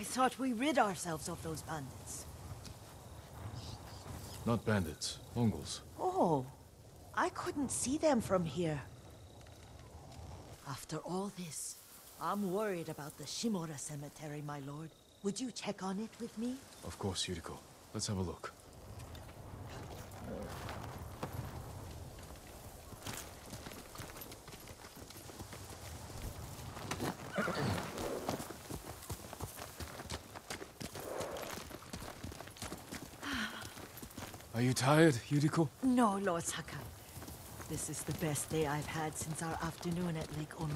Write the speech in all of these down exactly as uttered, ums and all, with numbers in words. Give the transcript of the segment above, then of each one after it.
I thought we rid ourselves of those bandits. Not bandits, Mongols. Oh, I couldn't see them from here. After all this, I'm worried about the Shimura Cemetery, my lord. Would you check on it with me? Of course, Yuriko. Let's have a look. Are you tired, Yuriko? No, Lord Sakai. This is the best day I've had since our afternoon at Lake Onu.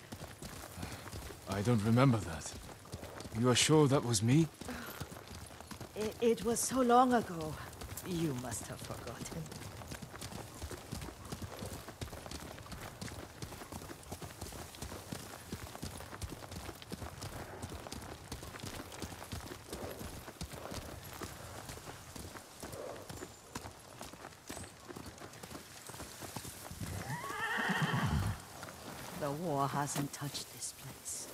I don't remember that. You are sure that was me? It, it was so long ago. You must have forgotten. The war hasn't touched this place.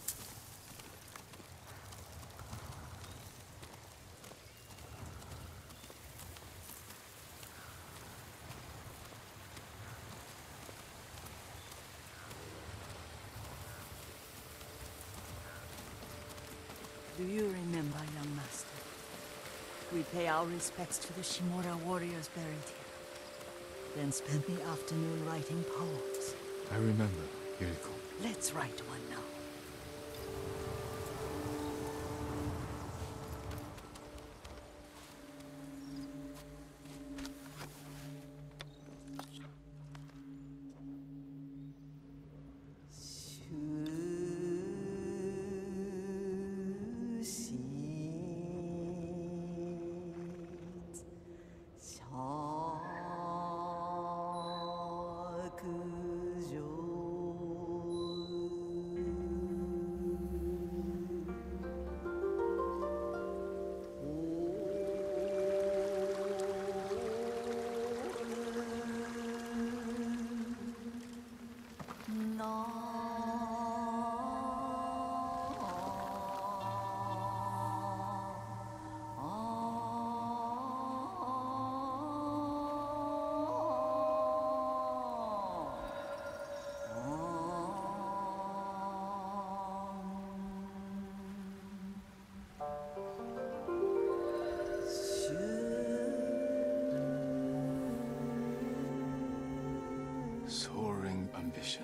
Do you remember, young master? We pay our respects to the Shimura warriors buried here, then spent the afternoon writing poems. I remember, Yuriko. Let's write one now. Soaring ambition.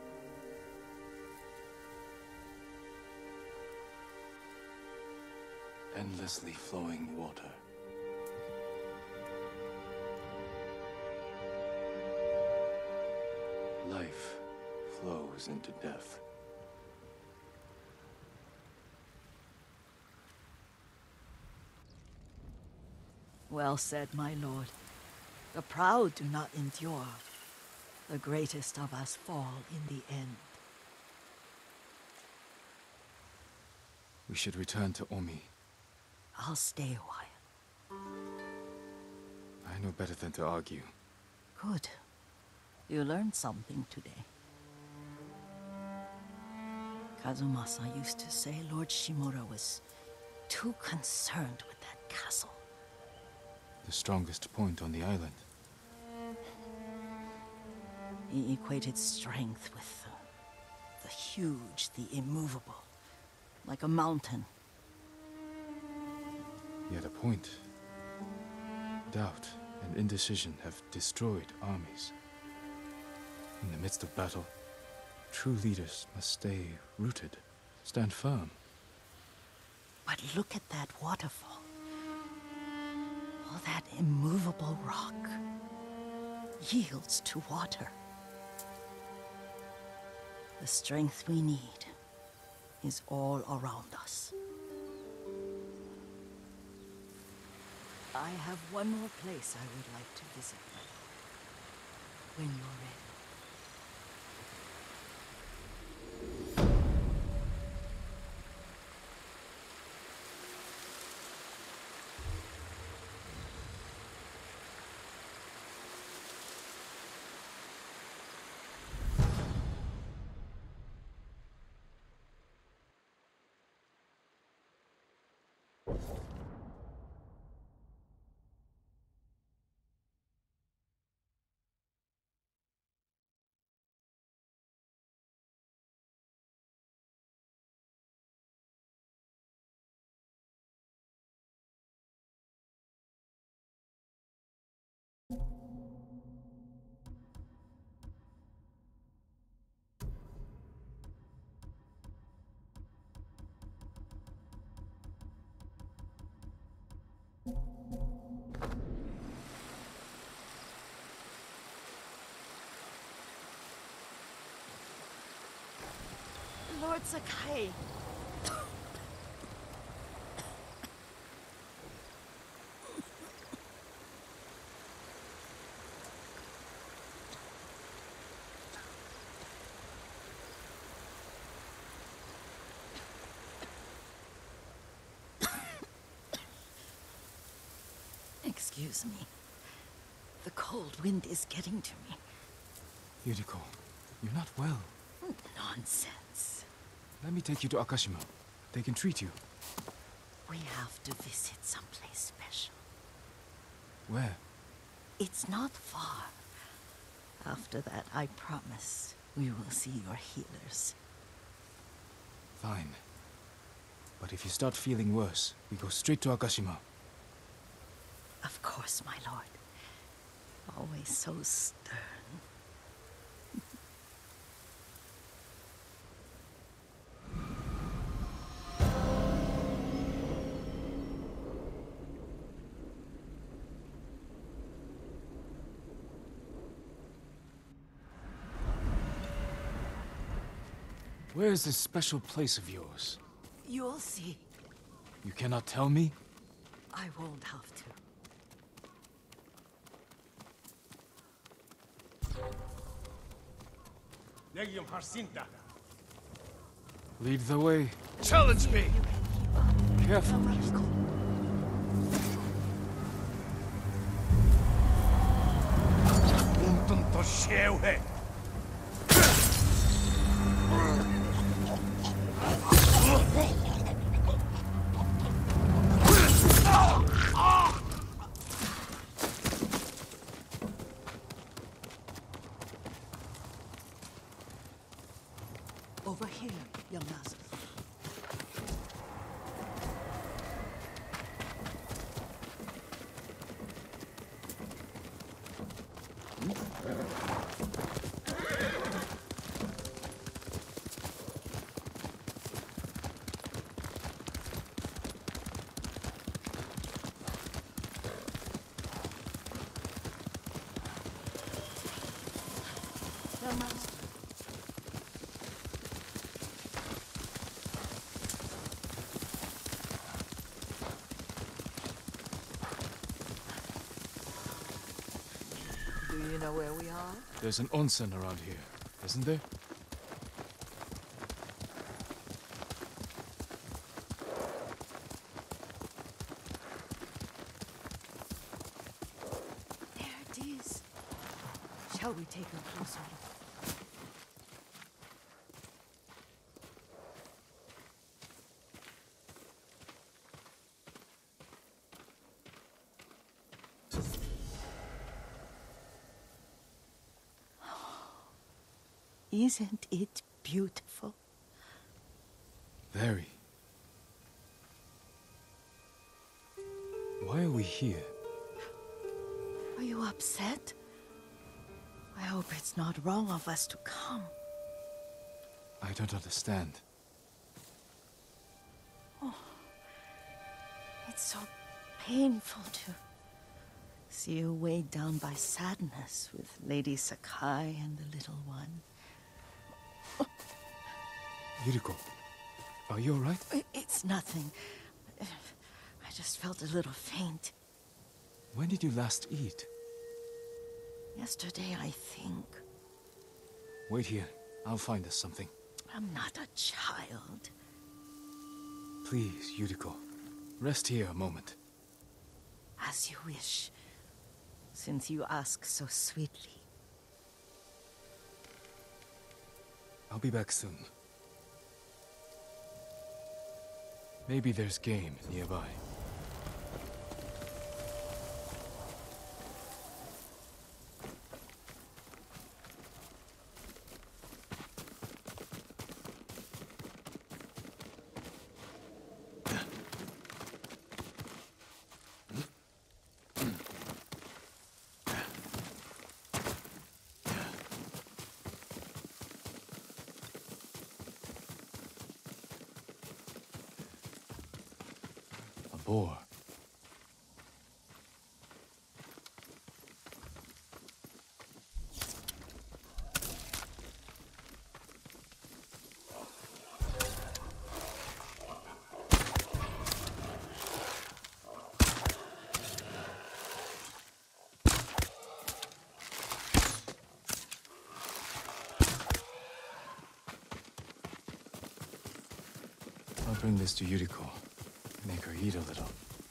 Endlessly flowing water. Life flows into death. Well said, my lord. The proud do not endure. The greatest of us fall in the end. We should return to Omi. I'll stay a while. I know better than to argue. Good. You learned something today. Kazumasa used to say Lord Shimura was too concerned with that castle. The strongest point on the island. He equated strength with the, the huge, the immovable, like a mountain. Yet a point. Doubt and indecision have destroyed armies. In the midst of battle, true leaders must stay rooted, stand firm. But look at that waterfall. All that immovable rock yields to water. The strength we need is all around us. I have one more place I would like to visit, when you're ready. Lord Sakai. Excuse me. The cold wind is getting to me. Yuriko, you're not well. Nonsense. Let me take you to Akashima. They can treat you. We have to visit someplace special. Where? It's not far. After that, I promise, we will see your healers. Fine. But if you start feeling worse, we go straight to Akashima. Of course, my lord. Always so stern. Where is this special place of yours? You'll see. You cannot tell me? I won't have to. Lead the way. Challenge me! You can keep up. Careful. Mariko. Un tonto scioe! Over here, young master. Young master. Do you know where we are? There's an onsen around here, isn't there? There it is. Shall we take a closer look? Isn't it beautiful? Very. Why are we here? Are you upset? I hope it's not wrong of us to come. I don't understand. It's so painful to see you weighed down by sadness with Lady Sakai and the little one. Yuriko, are you alright? I- It's nothing. I just felt a little faint. When did you last eat? Yesterday, I think. Wait here. I'll find us something. I'm not a child. Please, Yuriko. Rest here a moment. As you wish, since you ask so sweetly. I'll be back soon. Maybe there's game nearby. A boar. bring this to Yuriko. Make her eat a little.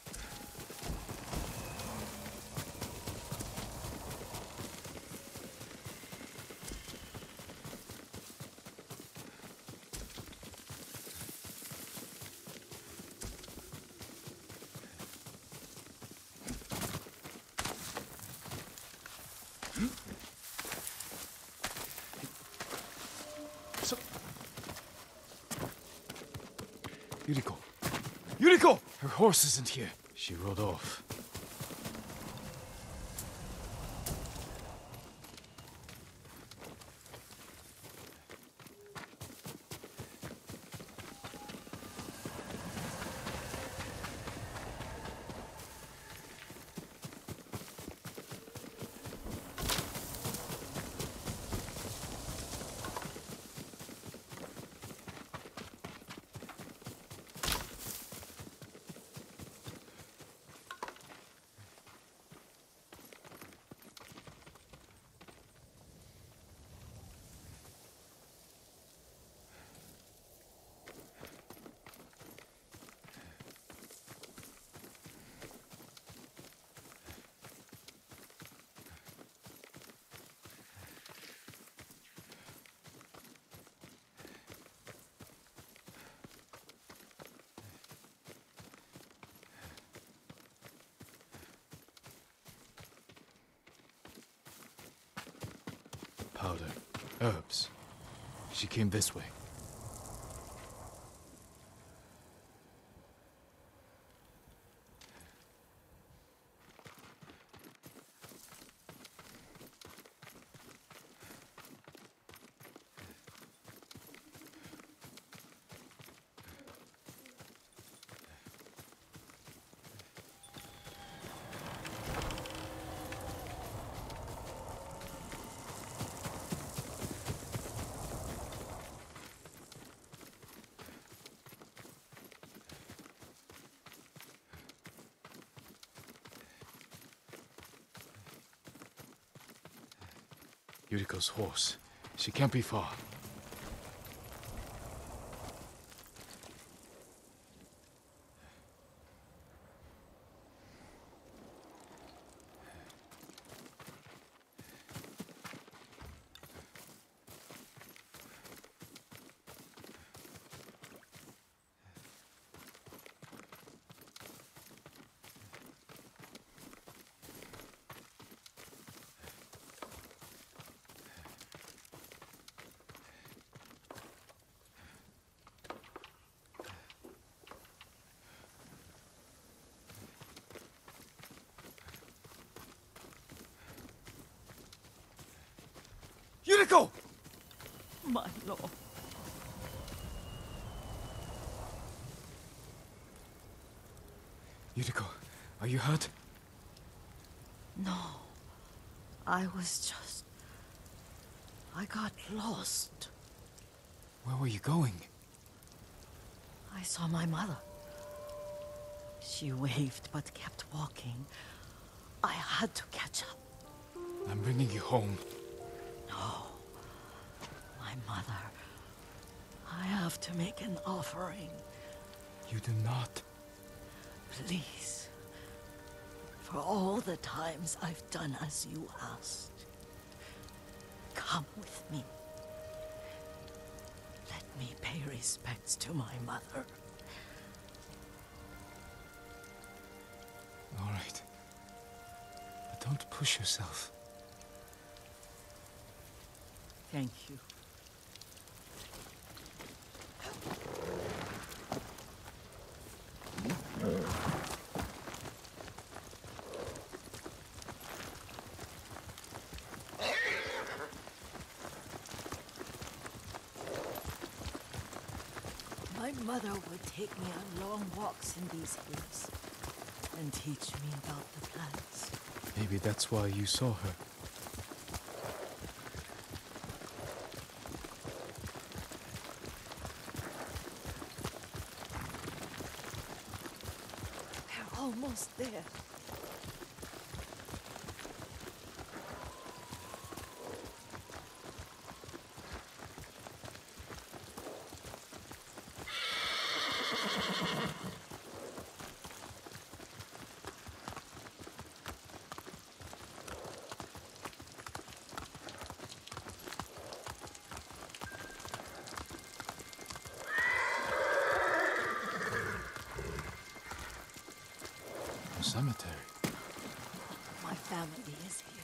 Yuriko! Yuriko! Her horse isn't here. She rode off. Powder. Herbs. She came this way. Yuriko's horse. She can't be far. Yuriko! My lord. Yuriko, are you hurt? No. I was just... I got lost. Where were you going? I saw my mother. She waved but kept walking. I had to catch up. I'm bringing you home. No. My mother. I have to make an offering. You do not. Please. For all the times I've done as you asked. Come with me. Let me pay respects to my mother. All right. But don't push yourself. Thank you. My mother would take me on long walks in these hills and teach me about the plants. Maybe that's why you saw her. We're almost there. A cemetery. My family is here.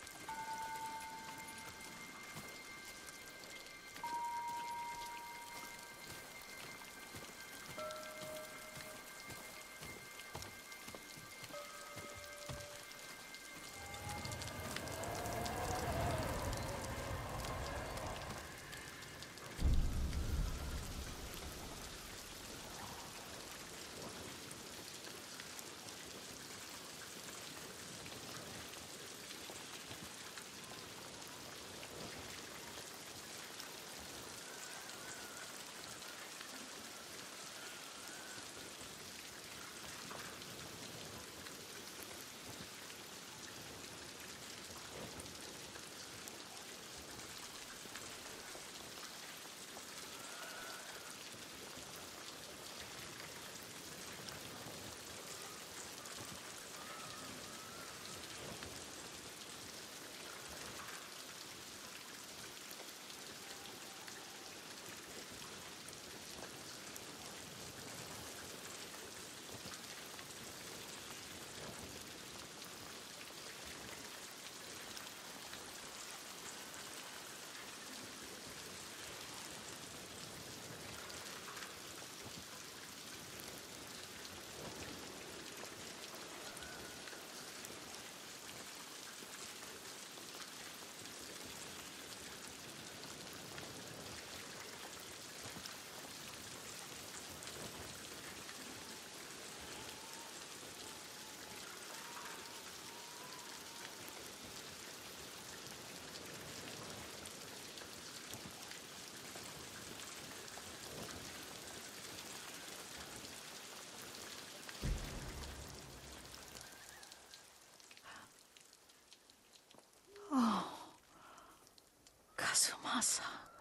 Kazumasa.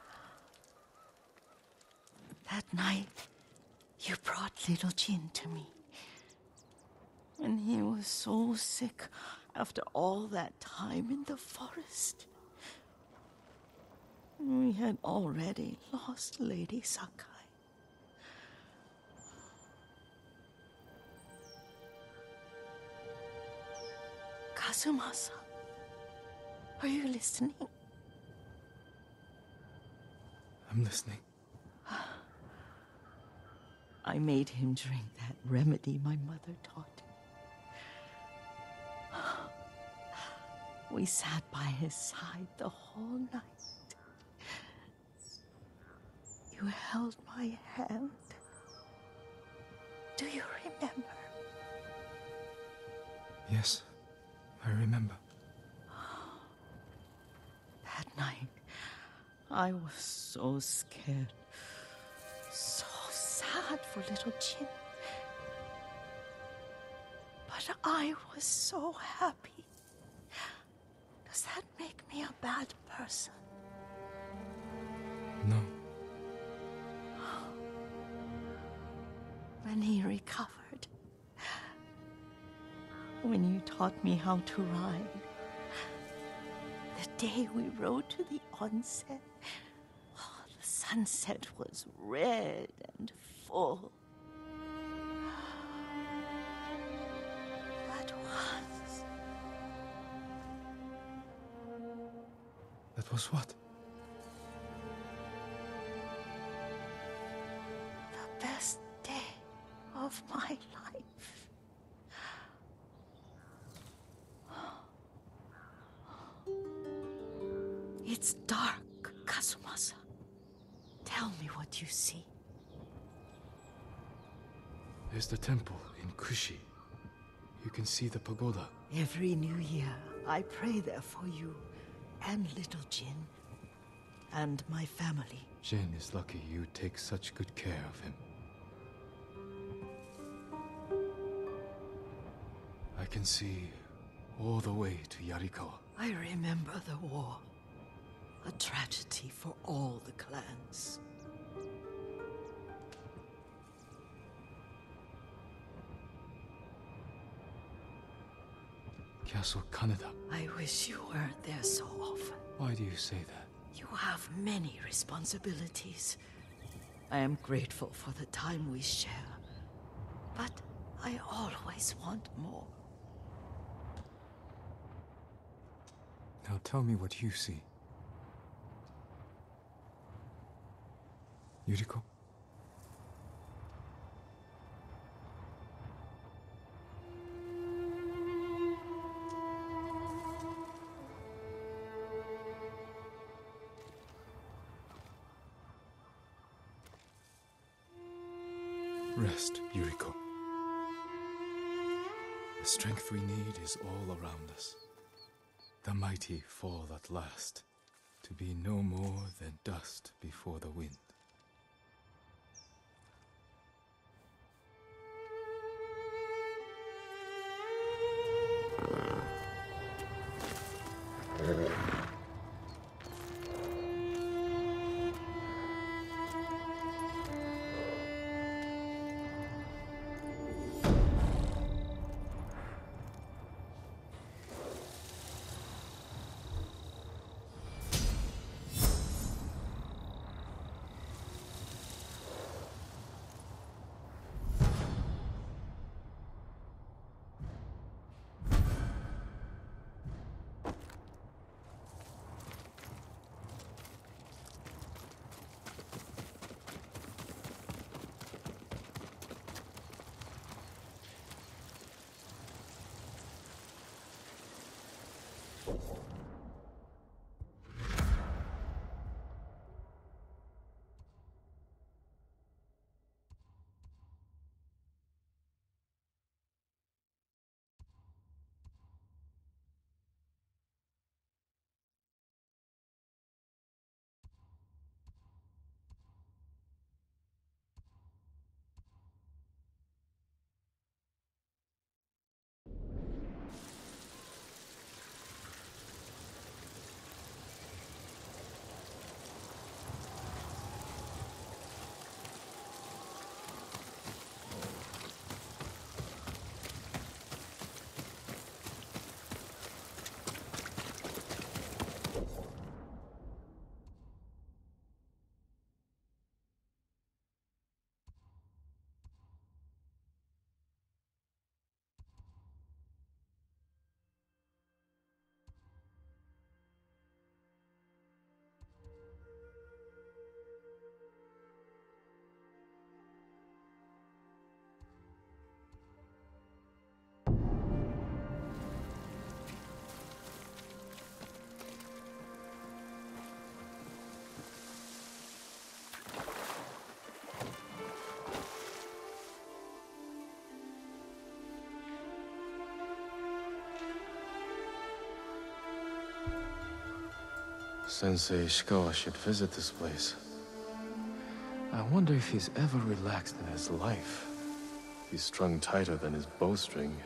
That night, you brought little Jin to me. And he was so sick after all that time in the forest. We had already lost Lady Sakai. Kazumasa, are you listening? I'm listening. I made him drink that remedy my mother taught him. We sat by his side the whole night. You held my hand. Do you remember? Yes, I remember. That night, I was so scared. So sad for little Jin. But I was so happy. Does that make me a bad person? No. When he recovered, when you taught me how to ride, the day we rode to the onsen, oh, the sunset was red and full. That was... That was what? the best day of my life. It's dark, Kazumasa. Tell me what you see. There's the temple in Kushi. You can see the pagoda. Every new year, I pray there for you and little Jin and my family. Jin is lucky you take such good care of him. I can see all the way to Yarikawa. I remember the war. A tragedy for all the clans. Castle Kaneda. I wish you weren't there so often. Why do you say that? You have many responsibilities. I am grateful for the time we share, but I always want more. Now tell me what you see. Yuriko? Rest, Yuriko. The strength we need is all around us. The mighty fall at last, to be no more than dust before the wind. Sensei Ishikawa should visit this place. I wonder if he's ever relaxed in his life. He's strung tighter than his bowstring.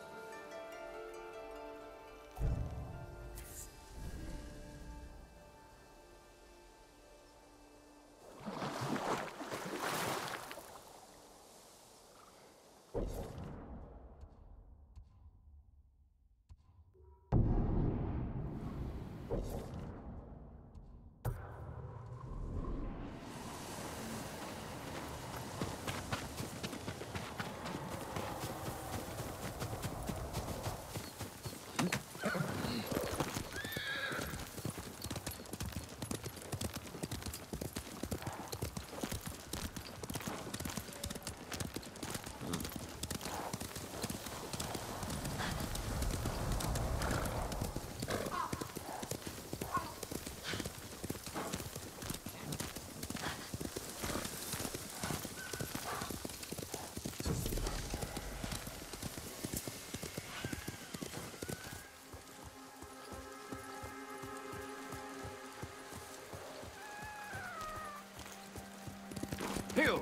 Heal!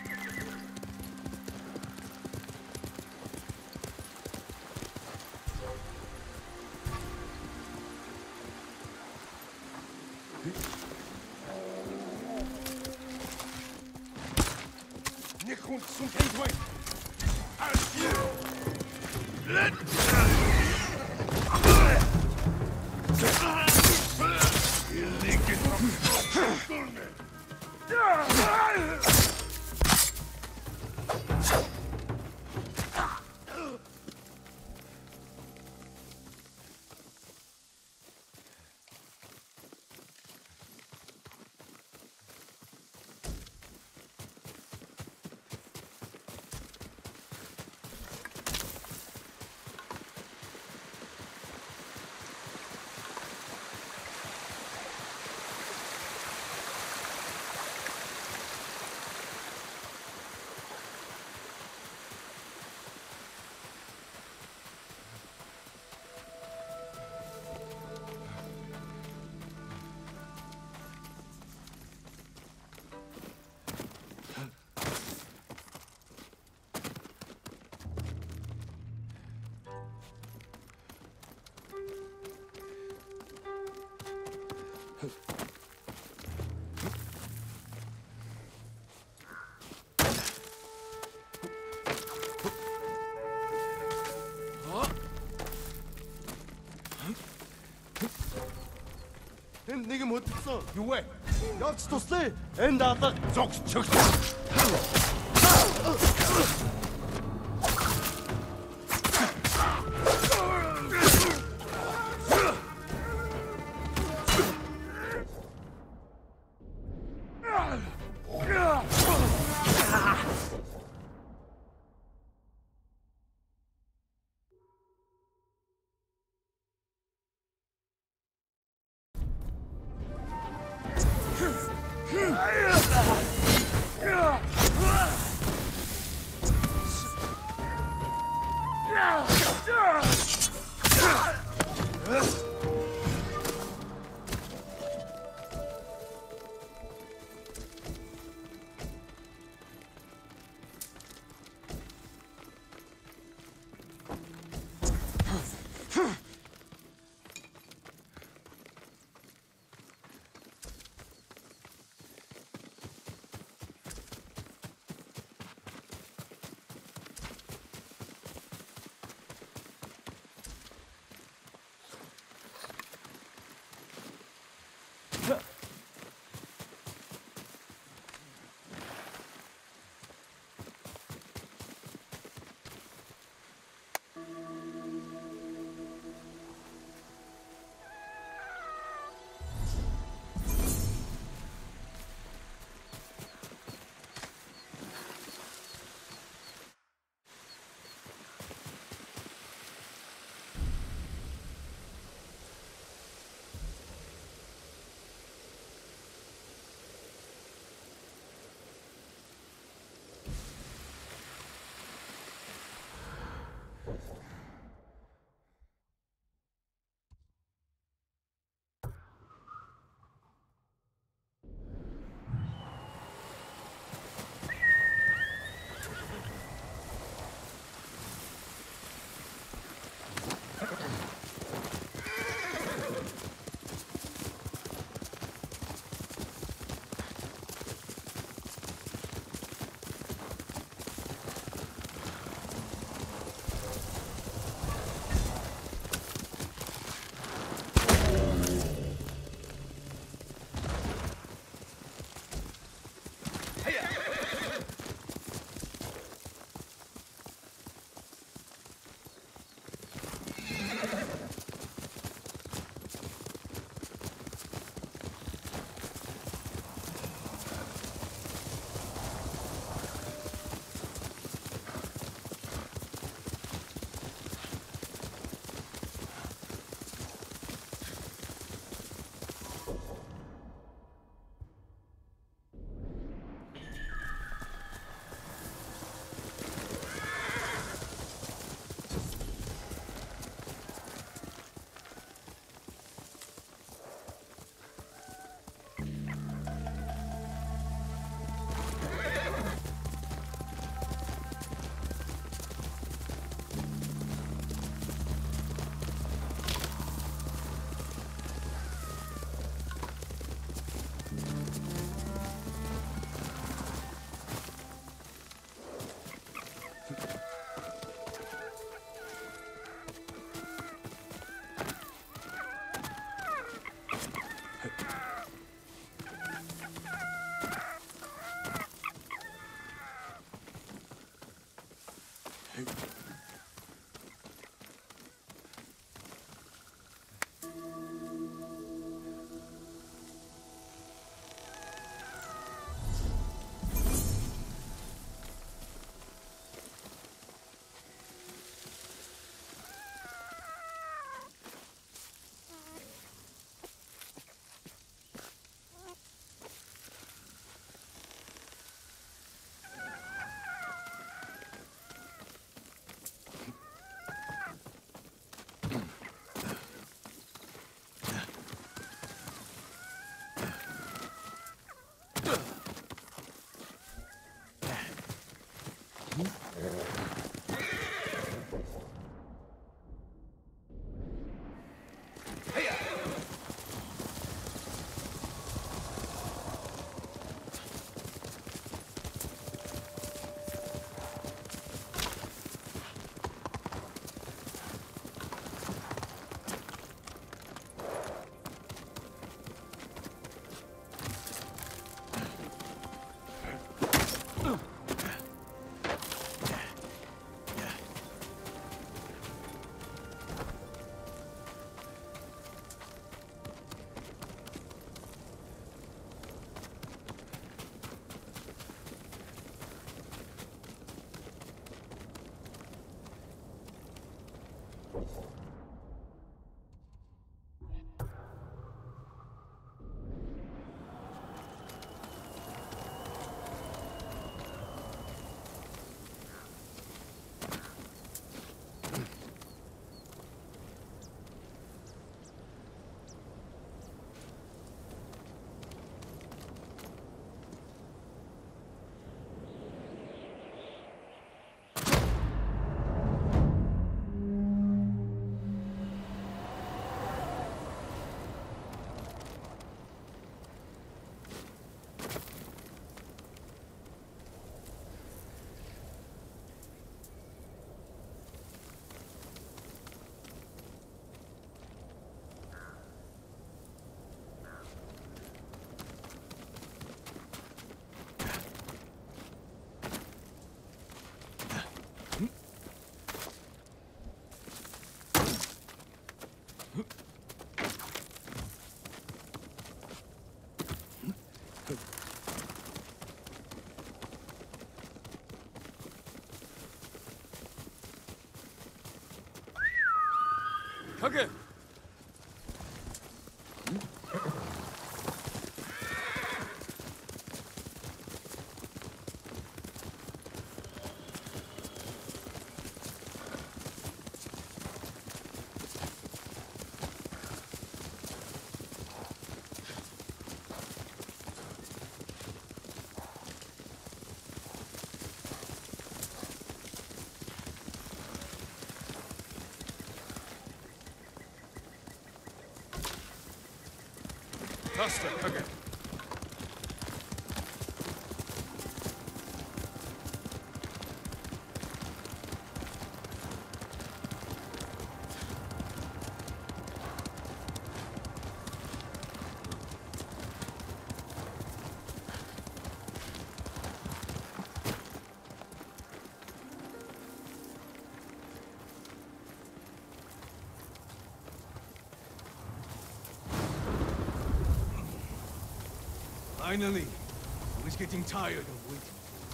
Nekron sunt kein Dwayne! Let Энд нэг юм хөдөлсөн. Юу вэ? Явц туслая. Энд алга. Зогс чөглөө. again. Master, again. Finally! I was getting tired of waiting.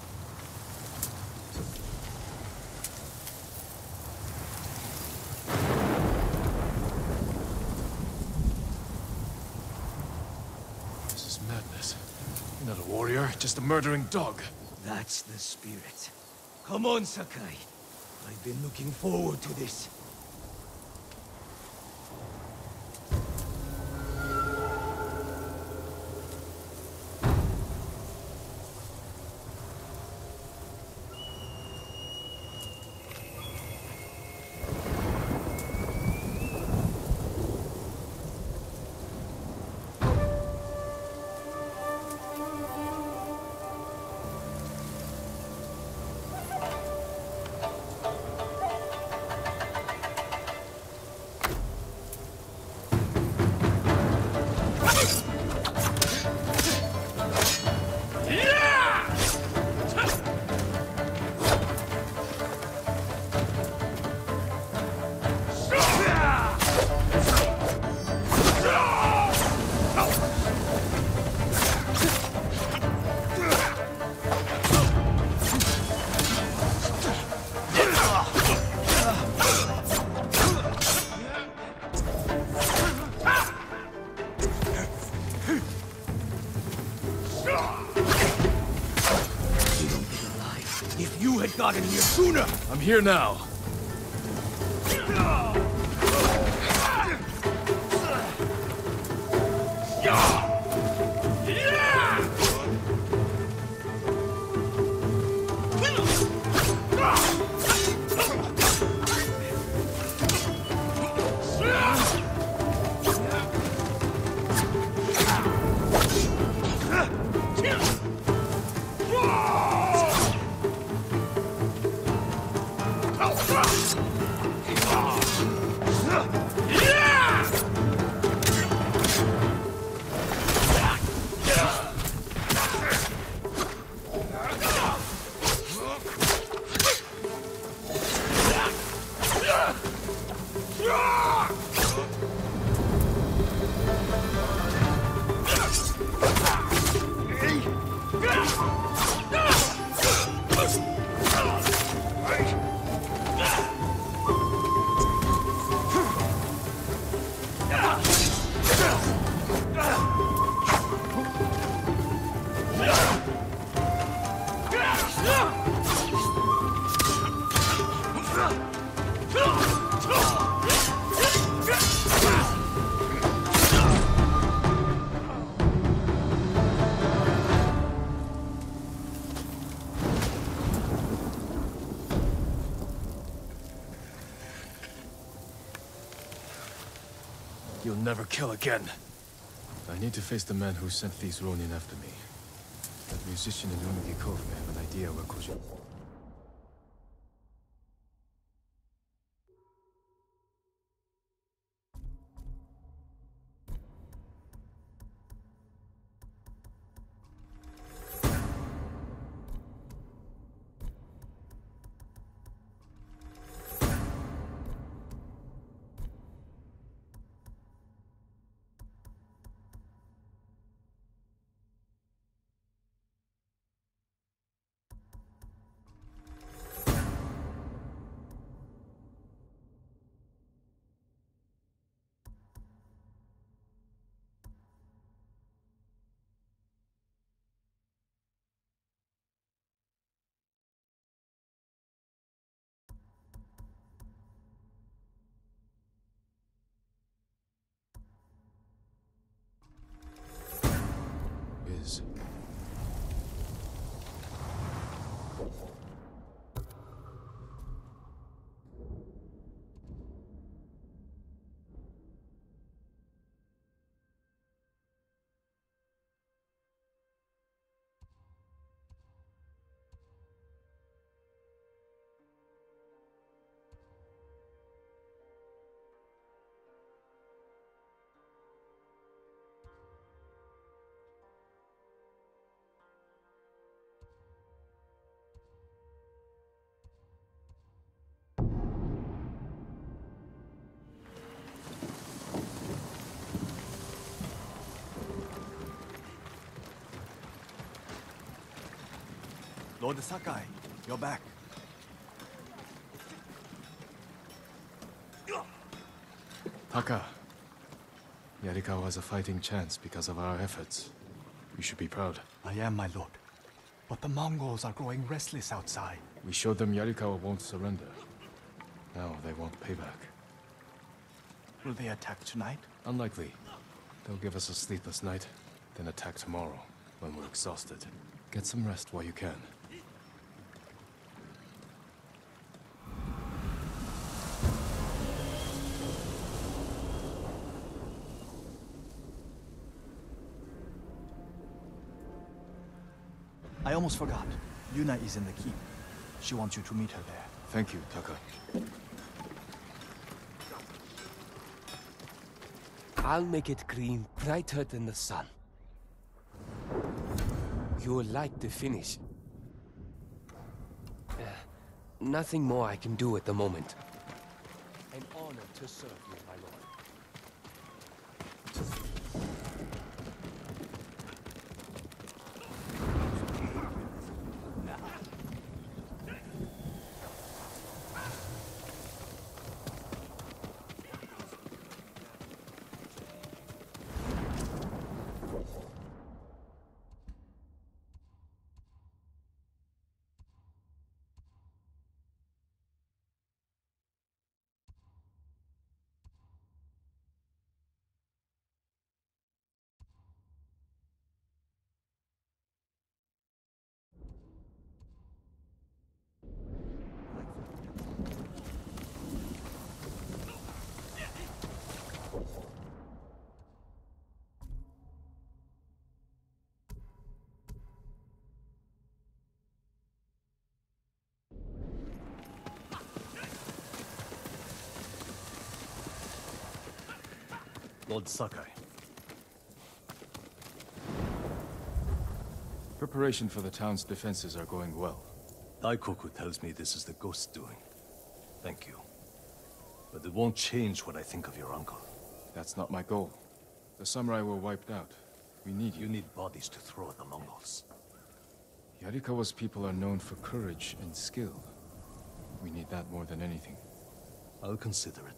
This is madness. You're not a warrior, just a murdering dog. That's the spirit. Come on, Sakai. I've been looking forward to this. Gotten here sooner! I'm here now. You'll never kill again. I need to face the man who sent these Ronin after me. That musician in Umegi Cove may have an idea where Kojin... Lord Sakai, you're back. Taka. Yarikawa has a fighting chance because of our efforts. You should be proud. I am, my lord. But the Mongols are growing restless outside. We showed them Yarikawa won't surrender. Now they want payback. Will they attack tonight? Unlikely. They'll give us a sleepless night, then attack tomorrow, when we're exhausted. Get some rest while you can. I almost forgot. Yuna is in the keep. She wants you to meet her there. Thank you, Taka. I'll make it green, brighter than the sun. You'll like the finish. Uh, nothing more I can do at the moment. An honor to serve you, my lord. Lord Sakai. Preparation for the town's defenses are going well. Daikoku tells me this is the ghost's doing. Thank you. But it won't change what I think of your uncle. That's not my goal. The samurai were wiped out. We need you. You need bodies to throw at the Mongols. Yarikawa's people are known for courage and skill. We need that more than anything. I'll consider it.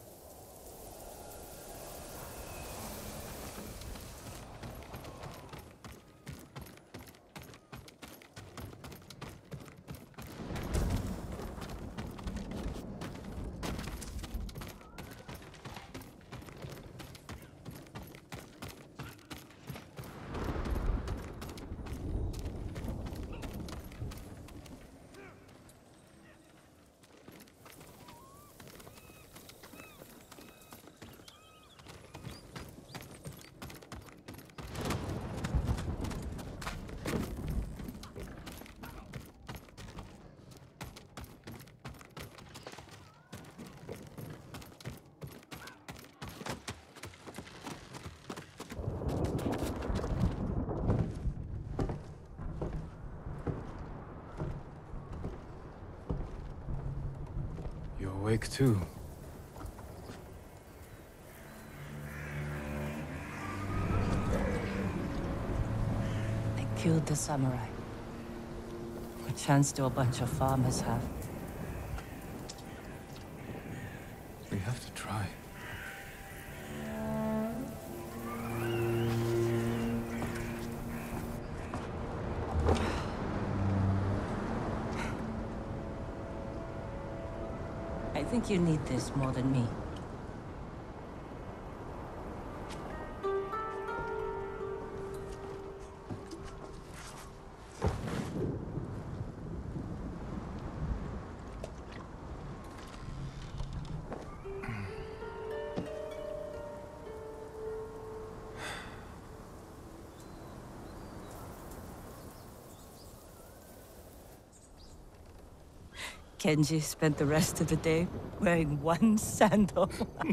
Awake too. I killed the samurai. A chance do a bunch of farmers have. We have to try. I think you need this more than me. Kenji spent the rest of the day wearing one sandal.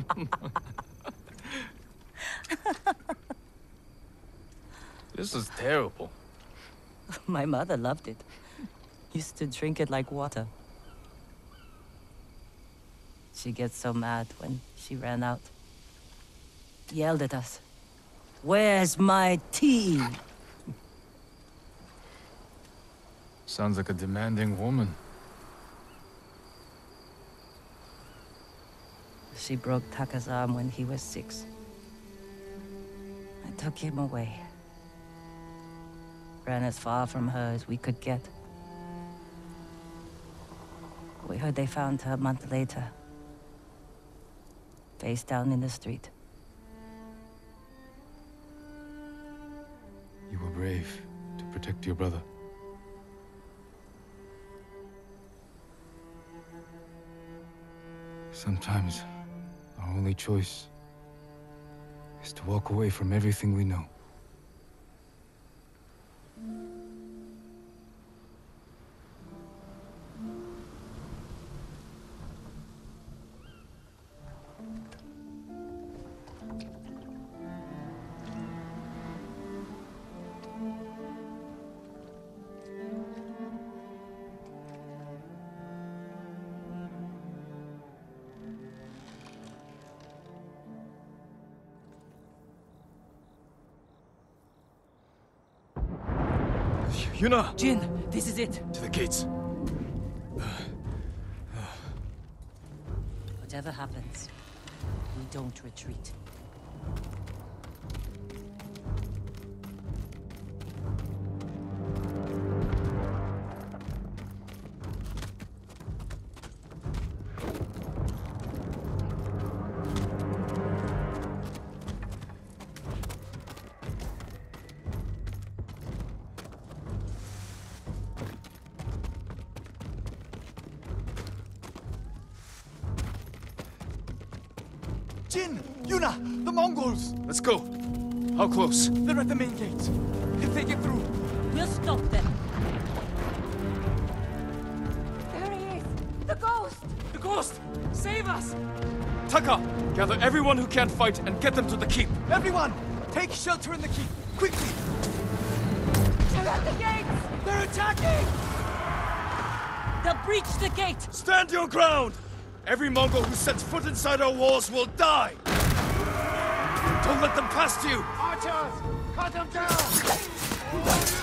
This is terrible. My mother loved it. Used to drink it like water. She gets so mad when she ran out. Yelled at us. "Where's my tea?" Sounds like a demanding woman. She broke Taka's arm when he was six. I took him away. Ran as far from her as we could get. We heard they found her a month later. Face down in the street. You were brave to protect your brother. Sometimes, our only choice is to walk away from everything we know. Yuna! Jin, this is it. To the gates. Whatever happens, we don't retreat. Jin! Yuna! The Mongols! Let's go. How close? They're at the main gate. If they get through... We'll stop them. There he is! The ghost! The ghost! Save us! Taka! Gather everyone who can't fight and get them to the keep. Everyone! Take shelter in the keep! Quickly! They're at the gates! They're attacking! They'll breach the gate! Stand your ground! Every Mongol who sets foot inside our walls will die! Don't let them past you! Archers! Cut them down!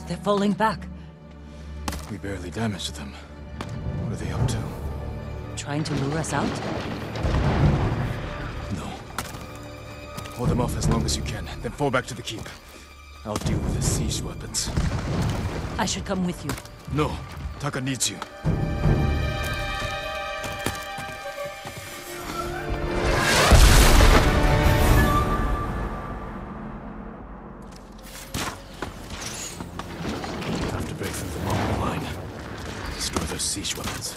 They're falling back. We barely damaged them. What are they up to? Trying to lure us out? No. Hold them off as long as you can, then fall back to the keep. I'll deal with the siege weapons. I should come with you. No. Taka needs you. Have to break through the Mongol line. Destroy those siege weapons.